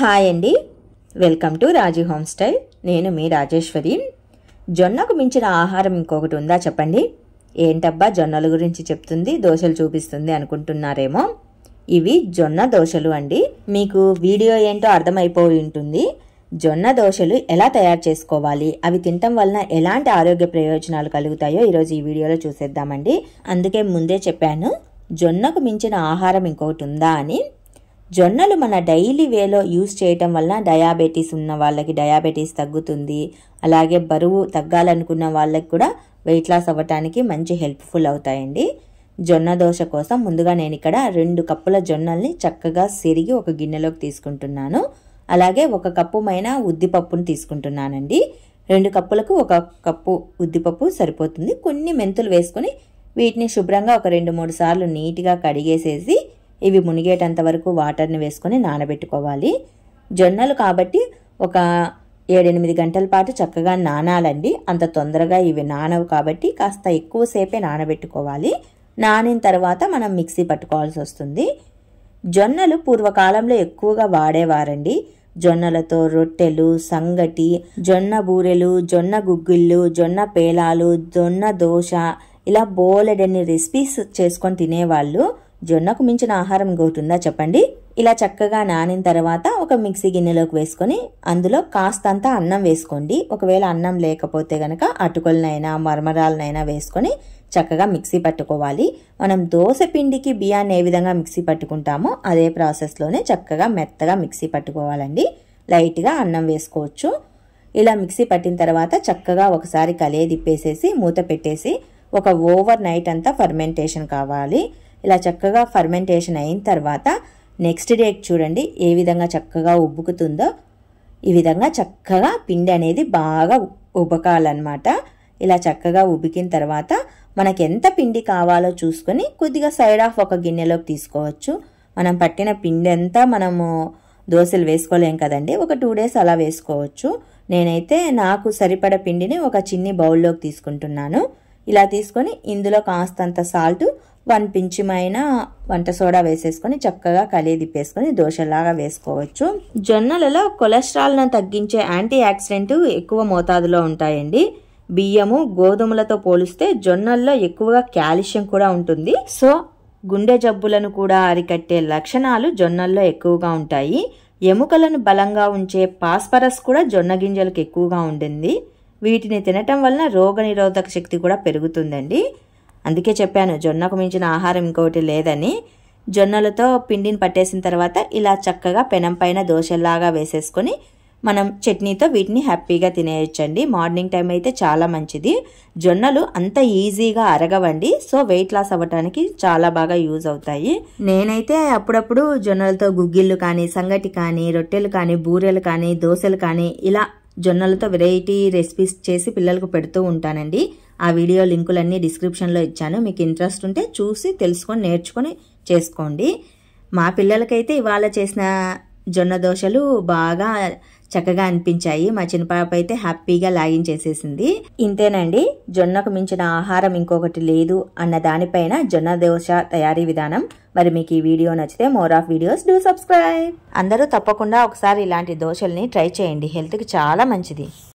Hi అండి, welcome to Raji home style. నేను మీ రాజేశ్వరి. జొన్నకు మించిన ఆహారం ఇంకొకటి ఉందా చెప్పండి? ఏంటబ్బా జొన్నల గురించి చెప్తుంది, దోశలు చూపిస్తుంది అనుకుంటున్నారేమో. ఇవి జొన్న దోశలు అండి. మీకు వీడియో ఏంటో అర్థమైపోయి ఉంటుంది. జొన్న దోశలు ఎలా తయారు చేసుకోవాలి, అవి తినటం వలన ఎలాంటి ఆరోగ్య ప్రయోజనాలు కలుగుతాయో ఈరోజు ఈ వీడియోలో చూసేద్దామండి. అందుకే ముందే చెప్పాను, జొన్నకు మించిన ఆహారం ఇంకొకటి ఉందా అని. జొన్నలు మన డైలీ వేలో యూస్ చేయటం వలన డయాబెటీస్ ఉన్న వాళ్ళకి డయాబెటీస్ తగ్గుతుంది. అలాగే బరువు తగ్గాలనుకున్న వాళ్ళకి కూడా వెయిట్ లాస్ అవ్వటానికి మంచి హెల్ప్ఫుల్ అవుతాయండి. జొన్న దోశ కోసం ముందుగా నేను ఇక్కడ 2 కప్పుల జొన్నల్ని చక్కగా సెరిగి ఒక గిన్నెలోకి తీసుకుంటున్నాను. అలాగే 1 కప్పు మైన ఉద్దిపప్పును తీసుకుంటున్నానండి. 2 కప్పులకు 1 కప్పు ఉద్దిపప్పు సరిపోతుంది. కొన్ని మెంతులు వేసుకొని వీటిని శుభ్రంగా ఒక 2-3 సార్లు నీట్గా కడిగేసేసి ఇవి మునిగేటంత వరకు వాటర్ని వేసుకొని నానబెట్టుకోవాలి. జొన్నలు కాబట్టి ఒక 7-8 గంటల పాటు చక్కగా నానాలండి. అంత తొందరగా ఇవి నానవు కాబట్టి కాస్త ఎక్కువసేపే నానబెట్టుకోవాలి. నానిన తర్వాత మనం మిక్సీ పట్టుకోవాల్సి వస్తుంది. జొన్నలు పూర్వకాలంలో ఎక్కువగా వాడేవారండి. జొన్నలతో రొట్టెలు, సంగటి, జొన్న బూరెలు, జొన్న గుగ్గిళ్ళు, జొన్న పేలాలు, జొన్న దోశ ఇలా బోలెడన్ని రెసిపీస్ చేసుకొని తినేవాళ్ళు. జొన్నకు మించిన ఆహారం ఇంకొకటి ఉందా చెప్పండి? ఇలా చక్కగా నానిన తర్వాత ఒక మిక్సీ గిన్నెలోకి వేసుకొని అందులో కాస్తంత అన్నం వేసుకోండి. ఒకవేళ అన్నం లేకపోతే గనక అటుకులనైనా మరమరాలనైనా వేసుకొని చక్కగా మిక్సీ పట్టుకోవాలి. మనం దోశ పిండికి బియ్యాన్ని ఏ విధంగా మిక్సీ పట్టుకుంటామో అదే ప్రాసెస్లోనే చక్కగా మెత్తగా మిక్సీ పట్టుకోవాలండి. లైట్గా అన్నం వేసుకోవచ్చు. ఇలా మిక్సీ పట్టిన తర్వాత చక్కగా ఒకసారి కలియదిప్పేసేసి మూత పెట్టేసి ఒక ఓవర్ నైట్ అంతా ఫర్మెంటేషన్ కావాలి. ఇలా చక్కగా ఫర్మెంటేషన్ అయిన తర్వాత నెక్స్ట్ డేకి చూడండి ఏ విధంగా చక్కగా ఉబ్బుకుతుందో. ఈ విధంగా చక్కగా పిండి అనేది బాగా ఉబకాలన్నమాట. ఇలా చక్కగా ఉబికిన తర్వాత మనకి ఎంత పిండి కావాలో చూసుకొని కొద్దిగా సైడ్ ఆఫ్ ఒక గిన్నెలోకి తీసుకోవచ్చు. మనం పట్టిన పిండి అంతా మనము దోశలు వేసుకోలేం కదండి, ఒక 2 days అలా వేసుకోవచ్చు. నేనైతే నాకు సరిపడ పిండిని ఒక చిన్ని బౌల్లోకి తీసుకుంటున్నాను. ఇలా తీసుకొని ఇందులో కాస్తంత సాల్ట్, 1 పించమైన వంట సోడా వేసేసుకొని చక్కగా కలియదిప్పేసుకొని దోశలాగా వేసుకోవచ్చు. జొన్నలలో కొలెస్ట్రాల్ను తగ్గించే యాంటీ ఆక్సిడెంట్ ఎక్కువ మోతాదులో ఉంటాయండి. బియ్యము, గోధుమలతో పోలిస్తే జొన్నల్లో ఎక్కువగా కాల్షియం కూడా ఉంటుంది. సో గుండె జబ్బులను కూడా అరికట్టే లక్షణాలు జొన్నల్లో ఎక్కువగా ఉంటాయి. ఎముకలను బలంగా ఉంచే ఫాస్ఫరస్ కూడా జొన్న గింజలకు ఎక్కువగా ఉంటుంది. వీటిని తినటం వలన రోగనిరోధక శక్తి కూడా పెరుగుతుందండి. అందుకే చెప్పాను జొన్నకు మించిన ఆహారం ఇంకొకటి లేదని. జొన్నలతో పిండిని పట్టేసిన తర్వాత ఇలా చక్కగా పెనం పైన దోశలాగా వేసేసుకొని మనం చట్నీతో వీటిని హ్యాపీగా తినేయచ్చండి. మార్నింగ్ టైం అయితే చాలా మంచిది. జొన్నలు అంత ఈజీగా అరగవండి. సో వెయిట్ లాస్ అవ్వటానికి చాలా బాగా యూజ్ అవుతాయి. నేనైతే అప్పుడప్పుడు జొన్నలతో గుగ్గిళ్ళు కానీ, సంగటి కానీ, రొట్టెలు కానీ, బూరెలు కానీ, దోశలు కానీ ఇలా జొన్నలతో వెరైటీ రెసిపీస్ చేసి పిల్లలకు పెడుతూ ఉంటానండి. ఆ వీడియో లింకులన్నీ డిస్క్రిప్షన్లో ఇచ్చాను. మీకు ఇంట్రెస్ట్ ఉంటే చూసి తెలుసుకొని నేర్చుకొని చేసుకోండి. మా పిల్లలకైతే ఇవాళ చేసిన జొన్న దోశలు బాగా చక్కగా అనిపించాయి. మా చిన్న పాప అయితే హ్యాపీగా లాగించేసేసింది. ఇంతేనండి, జొన్నకు మించిన ఆహారం ఇంకొకటి లేదు అన్న దానిపైన జొన్న దోశ తయారీ విధానం. మరి మీకు ఈ వీడియో నచ్చితే more of videos do subscribe. అందరూ తప్పకుండా ఒకసారి ఇలాంటి దోశల్ని ట్రై చేయండి, హెల్త్కి చాలా మంచిది.